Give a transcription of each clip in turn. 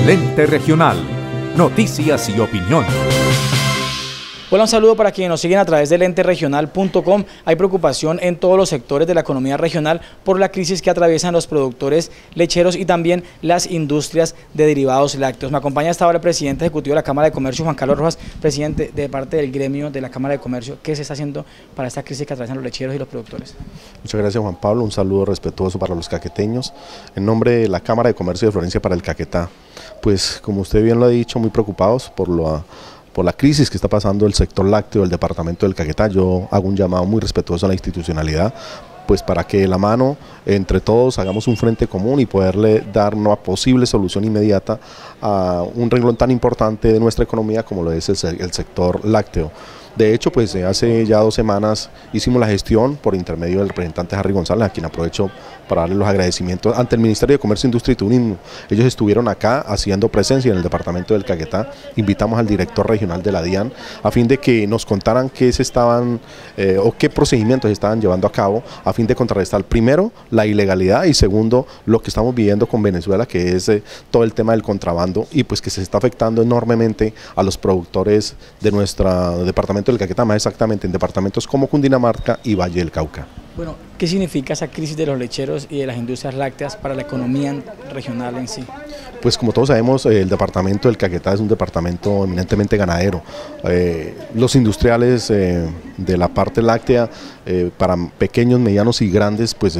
Lente Regional. Noticias y opinión. Hola, un saludo para quienes nos siguen a través de lenteregional.com. Hay preocupación en todos los sectores de la economía regional por la crisis que atraviesan los productores lecheros y también las industrias de derivados lácteos. Me acompaña hasta ahora el presidente ejecutivo de la Cámara de Comercio, Juan Carlos Rojas. Presidente, de parte del gremio de la Cámara de Comercio, ¿qué se está haciendo para esta crisis que atraviesan los lecheros y los productores? Muchas gracias, Juan Pablo. Un saludo respetuoso para los caqueteños. En nombre de la Cámara de Comercio de Florencia para el Caquetá, pues como usted bien lo ha dicho, muy preocupados por la crisis que está pasando el sector lácteo del departamento del Caquetá. Yo hago un llamado muy respetuoso a la institucionalidad, pues para que de la mano entre todos hagamos un frente común y poderle dar una posible solución inmediata a un renglón tan importante de nuestra economía como lo es el sector lácteo. De hecho, pues hace ya 2 semanas hicimos la gestión por intermedio del representante Harry González, a quien aprovecho para darle los agradecimientos ante el Ministerio de Comercio, Industria y Turismo. Ellos estuvieron acá haciendo presencia en el departamento del Caquetá. Invitamos al director regional de la DIAN a fin de que nos contaran qué qué procedimientos se estaban llevando a cabo a fin de contrarrestar primero la ilegalidad y segundo lo que estamos viviendo con Venezuela, que es todo el tema del contrabando y pues que se está afectando enormemente a los productores de nuestro departamento del Caquetá, más exactamente en departamentos como Cundinamarca y Valle del Cauca. Bueno, ¿qué significa esa crisis de los lecheros y de las industrias lácteas para la economía regional en sí? Pues como todos sabemos, el departamento del Caquetá es un departamento eminentemente ganadero. Los industriales de la parte láctea, para pequeños, medianos y grandes, pues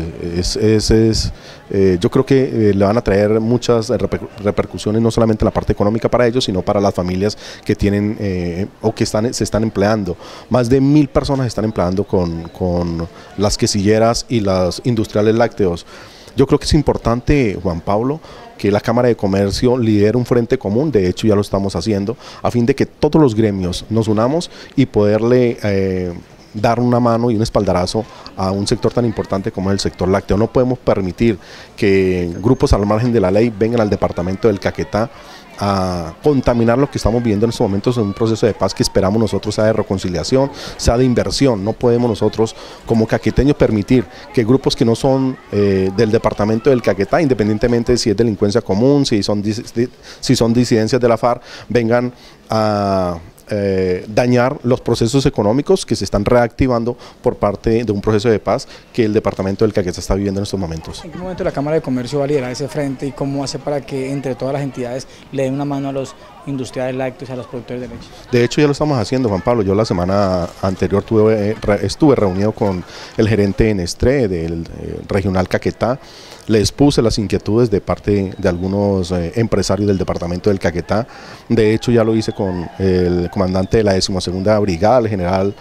yo creo que le van a traer muchas repercusiones, no solamente en la parte económica para ellos, sino para las familias que tienen o que se están empleando. Más de 1000 personas están empleando con las quesilleras y los industriales lácteos. Yo creo que es importante, Juan Pablo, que la Cámara de Comercio lidere un frente común, de hecho ya lo estamos haciendo, a fin de que todos los gremios nos unamos y poderle dar una mano y un espaldarazo a un sector tan importante como es el sector lácteo. No podemos permitir que grupos al margen de la ley vengan al departamento del Caquetá a contaminar lo que estamos viviendo en estos momentos en un proceso de paz que esperamos nosotros sea de reconciliación, sea de inversión. No podemos nosotros como caqueteños permitir que grupos que no son del departamento del Caquetá, independientemente de si es delincuencia común, si son disidencias de la FARC, vengan a dañar los procesos económicos que se están reactivando por parte de un proceso de paz que el departamento del Caquetá está viviendo en estos momentos. ¿En qué momento la Cámara de Comercio va a liderar ese frente y cómo hace para que entre todas las entidades le den una mano a los industriales lácteos y a los productores de leche? De hecho ya lo estamos haciendo, Juan Pablo. Yo la semana anterior estuve reunido con el gerente de Nestlé del regional Caquetá. Le expuse las inquietudes de parte de algunos empresarios del departamento del Caquetá. De hecho ya lo hice con el comandante de la 12ª Brigada, el general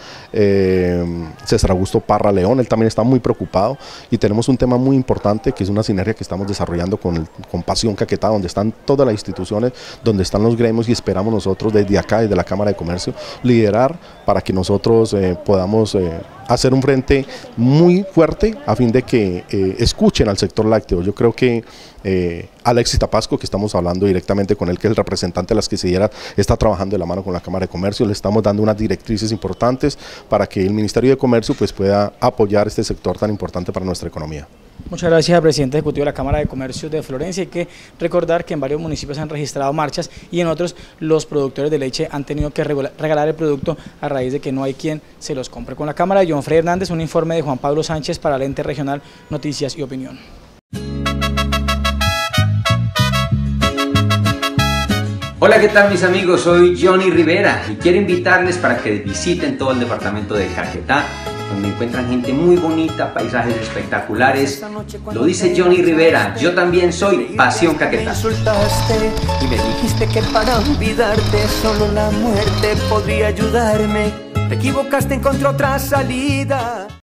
César Augusto Parra León. Él también está muy preocupado y tenemos un tema muy importante que es una sinergia que estamos desarrollando con Pasión Caquetá, donde están todas las instituciones, donde están los gremios y esperamos nosotros desde acá, desde la Cámara de Comercio, liderar para que nosotros podamos hacer un frente muy fuerte a fin de que escuchen al sector lácteo. Yo creo que Alexis Tapasco, que estamos hablando directamente con él, que es el representante de las quesilleras, está trabajando de la mano con la Cámara de Comercio. Le estamos dando unas directrices importantes para que el Ministerio de Comercio pues, pueda apoyar este sector tan importante para nuestra economía. Muchas gracias al presidente ejecutivo de la Cámara de Comercio de Florencia. Hay que recordar que en varios municipios han registrado marchas y en otros los productores de leche han tenido que regalar el producto a raíz de que no hay quien se los compre. Con la cámara de John Frey Hernández, un informe de Juan Pablo Sánchez para Lente Regional, Noticias y Opinión. Hola, ¿qué tal mis amigos? Soy Johnny Rivera y quiero invitarles para que visiten todo el departamento de Caquetá, donde encuentran gente muy bonita, paisajes espectaculares. Lo dice Johnny Rivera, yo también soy Pasión Caquetá. Me insultaste y me dijiste que para olvidarte solo la muerte podría ayudarme. Te equivocaste, encontré otra salida.